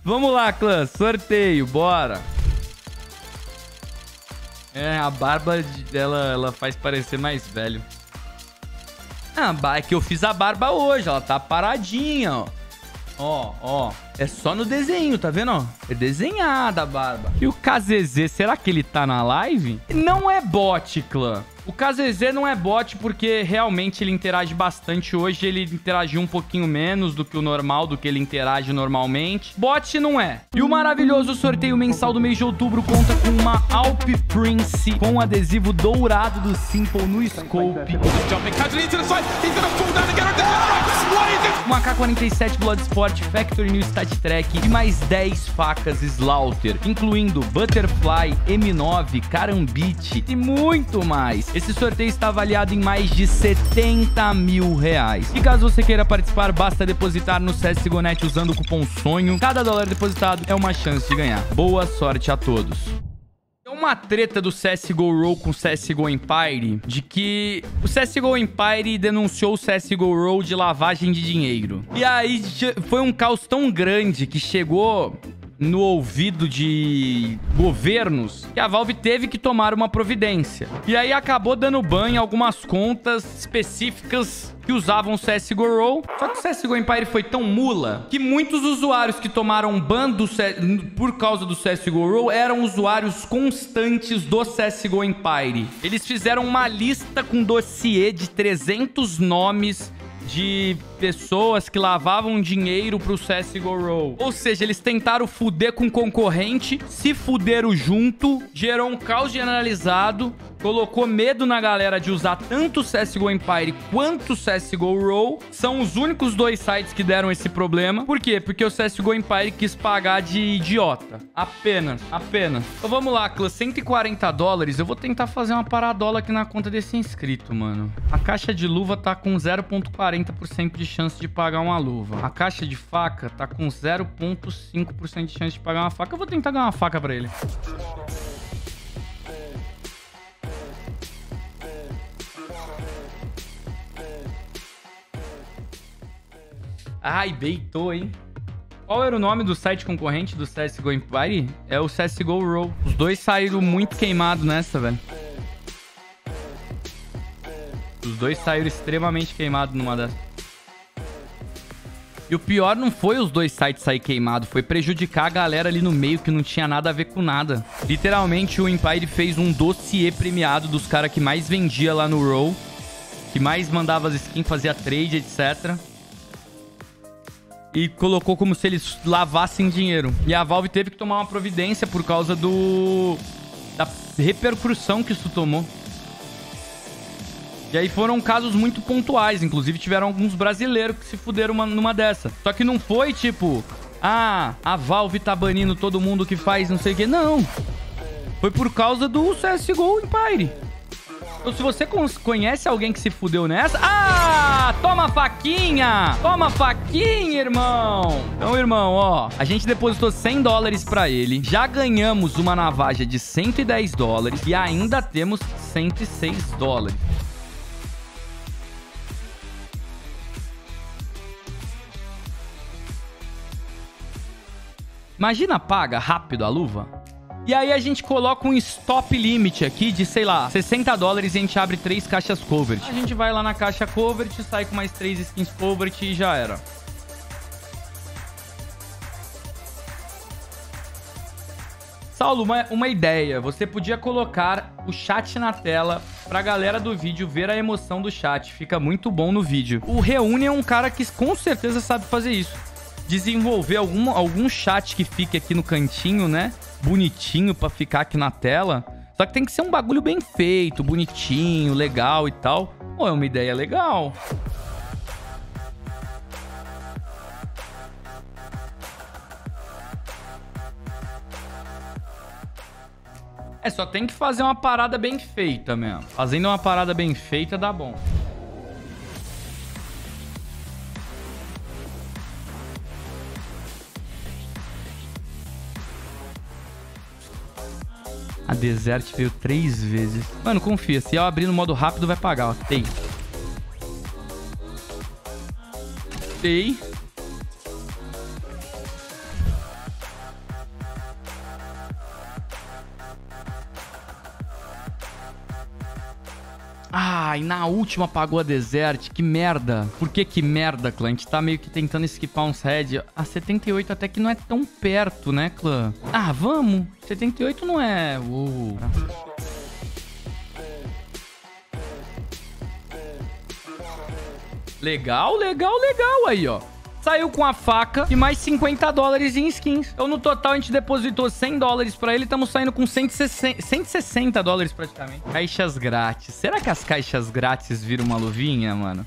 Vamos lá, clã. Sorteio, bora. É, a barba dela, ela faz parecer mais velho. Ah, é que eu fiz a barba hoje. Ela tá paradinha, ó. Ó. É só no desenho, tá vendo, ó? É desenhada a barba. E o KZZ, será que ele tá na live? Não é bot, clã. O KZZ não é bot porque realmente ele interage bastante. Hoje ele interagiu um pouquinho menos do que o normal, do que ele interage normalmente. Bot não é. E o maravilhoso sorteio mensal do mês de outubro conta com uma Alp Prince com adesivo dourado do Simple no scope. Uma AK-47 Bloodsport Factory New Stat Track e mais 10 facas Slaughter, incluindo Butterfly, M9, Karambit e muito mais. Esse sorteio está avaliado em mais de 70 mil reais. E caso você queira participar, basta depositar no CSGO.net usando o cupom SONHO. Cada dólar depositado é uma chance de ganhar. Boa sorte a todos. Tem uma treta do CSGO Row com o CSGO Empire de que o CSGO Empire denunciou o CSGO Row de lavagem de dinheiro. E aí foi um caos tão grande que chegou no ouvido de governos que a Valve teve que tomar uma providência. E aí acabou dando ban em algumas contas específicas que usavam o CSGO Row. Só que o CSGO Empire foi tão mula que muitos usuários que tomaram ban por causa do CSGO Row eram usuários constantes do CSGO Empire. Eles fizeram uma lista com dossiê de 300 nomes de pessoas que lavavam dinheiro pro CSGO Row. Ou seja, eles tentaram fuder com concorrente, se fuderam junto, gerou um caos generalizado, colocou medo na galera de usar tanto o CSGO Empire quanto o CSGO Row. São os únicos dois sites que deram esse problema. Por quê? Porque o CSGO Empire quis pagar de idiota. Apenas. Então vamos lá, clã. 140 dólares. Eu vou tentar fazer uma paradola aqui na conta desse inscrito, mano. A caixa de luva tá com 0,40% de chance de pagar uma luva. A caixa de faca tá com 0,5% de chance de pagar uma faca. Eu vou tentar ganhar uma faca pra ele. Ai, beitou, hein? Qual era o nome do site concorrente do CSGO Empire? É o CSGO Row. Os dois saíram muito queimados nessa, velho. Os dois saíram extremamente queimados numa dessas. E o pior não foi os dois sites sair queimados, foi prejudicar a galera ali no meio que não tinha nada a ver com nada. Literalmente, o Empire fez um dossiê premiado dos caras que mais vendia lá no Row, que mais mandava as skins, fazia trade, etc. E colocou como se eles lavassem dinheiro. E a Valve teve que tomar uma providência por causa da repercussão que isso tomou. E aí foram casos muito pontuais. Inclusive tiveram alguns brasileiros que se fuderam numa dessa. Só que não foi tipo... Ah, a Valve tá banindo todo mundo que faz não sei o que. Não. Foi por causa do CSGO Empire. Então se você conhece alguém que se fudeu nessa... Ah, toma faquinha! Toma faquinha, irmão! Então, irmão, ó... A gente depositou 100 dólares pra ele. Já ganhamos uma navaja de 110 dólares. E ainda temos 106 dólares. Imagina, paga rápido a luva. E aí a gente coloca um stop limit aqui de, sei lá, 60 dólares e a gente abre 3 caixas Covert. A gente vai lá na caixa Covert, sai com mais 3 skins Covert e já era. Saulo, uma ideia. Você podia colocar o chat na tela pra galera do vídeo ver a emoção do chat. Fica muito bom no vídeo. O Reúne é um cara que com certeza sabe fazer isso. Desenvolver algum chat que fique aqui no cantinho, né? Bonitinho pra ficar aqui na tela. Só que tem que ser um bagulho bem feito, bonitinho, legal e tal. Pô, é uma ideia legal. É, só tem que fazer uma parada bem feita mesmo. Fazendo uma parada bem feita dá bom. A Desert veio 3 vezes. Mano, confia. Se eu abrir no modo rápido, vai pagar, ó. Tem. Ai, na última apagou a Desert. Que merda. Por que merda, clã? A gente tá meio que tentando esquipar uns head. A 78 até que não é tão perto, né, clã? Ah, vamos. 78 não é... Legal, legal, legal aí, ó. Saiu com a faca e mais 50 dólares em skins. Então, no total, a gente depositou 100 dólares pra ele. Estamos saindo com 160 dólares praticamente. Caixas grátis. Será que as caixas grátis viram uma luvinha, mano?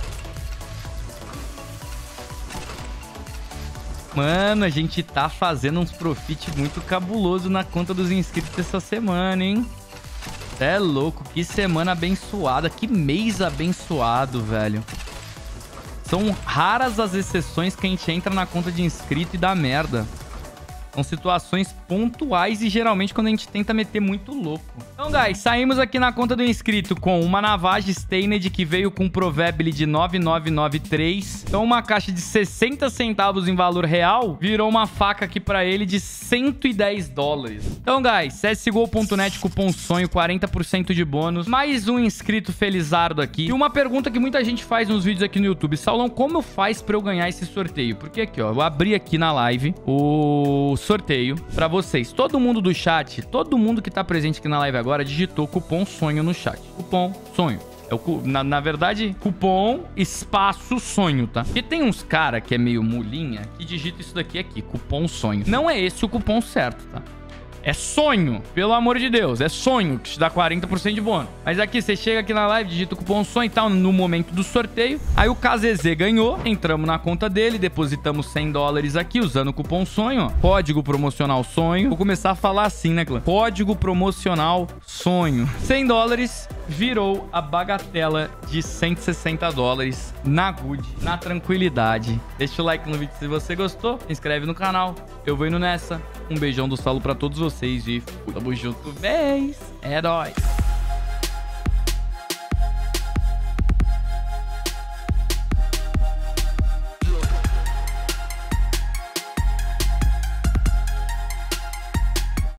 Mano, a gente tá fazendo uns profit muito cabuloso na conta dos inscritos essa semana, hein? É louco. Que semana abençoada. Que mês abençoado, velho. São raras as exceções que a gente entra na conta de inscrito e dá merda. São situações pontuais e geralmente quando a gente tenta meter muito louco. Então, guys, saímos aqui na conta do inscrito com uma Navage Stained que veio com Provably de 9993. Então, uma caixa de 60 centavos em valor real virou uma faca aqui pra ele de 110 dólares. Então, guys, csgo.net, cupom sonho, 40% de bônus. Mais um inscrito felizardo aqui. E uma pergunta que muita gente faz nos vídeos aqui no YouTube. Saulão, como faz pra eu ganhar esse sorteio? Porque aqui, ó, eu abri aqui na live o sorteio pra vocês. Todo mundo do chat, todo mundo que tá presente aqui na live agora, digitou cupom sonho no chat. Cupom sonho. Na verdade, cupom espaço sonho, tá? Porque tem uns cara que é meio mulinha que digita isso daqui aqui, cupom sonho. Não é esse o cupom certo, tá? É sonho, pelo amor de Deus. É sonho que te dá 40% de bônus. Mas aqui, você chega aqui na live, digita o cupom sonho e tal, no momento do sorteio. Aí o KZZ ganhou, entramos na conta dele, depositamos 100 dólares aqui usando o cupom sonho, ó. Código promocional sonho. Vou começar a falar assim, né, clã? Código promocional sonho. 100 dólares virou a bagatela de 160 dólares na good, na tranquilidade. Deixa o like no vídeo se você gostou, se inscreve no canal. Eu vou indo nessa. Um beijão do Saulo pra todos vocês e tamo junto, vez. É nóis.